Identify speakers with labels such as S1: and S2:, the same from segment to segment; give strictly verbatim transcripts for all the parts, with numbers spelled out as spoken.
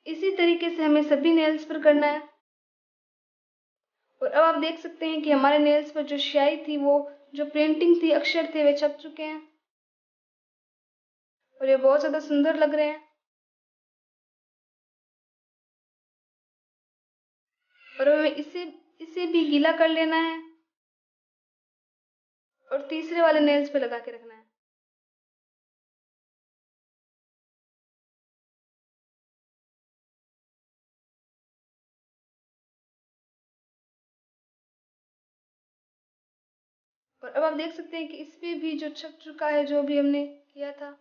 S1: इसी तरीके से हमें सभी नेल्स पर करना है। और अब आप देख सकते हैं कि हमारे नेल्स पर जो स्याही थी, वो जो प्रिंटिंग थी, अक्षर थे, वे छप चुके हैं और ये बहुत ज़्यादा सुंदर लग रहे हैं। और हमें इसे इसे भी गीला कर लेना है और तीसरे वाले नेल्स पे लगा के रखना है। और अब आप देख सकते हैं कि इस पे भी जो छप चुका है, जो भी हमने किया था।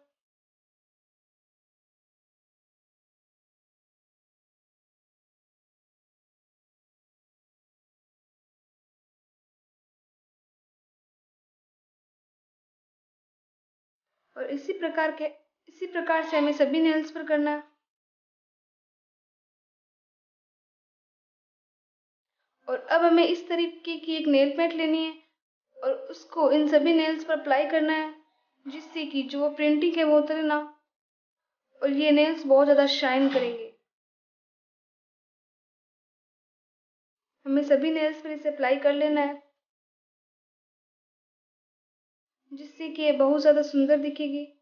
S1: और इसी प्रकार के इसी प्रकार से हमें सभी नेल्स पर करना है। और अब हमें इस तरीके की एक नेल पेंट लेनी है और उसको इन सभी नेल्स पर अप्लाई करना है, जिससे कि जो प्रिंटिंग है वो उतरे ना और ये नेल्स बहुत ज़्यादा शाइन करेंगे। हमें सभी नेल्स पर इसे अप्लाई कर लेना है, जिससे कि ये बहुत ज़्यादा सुंदर दिखेगी।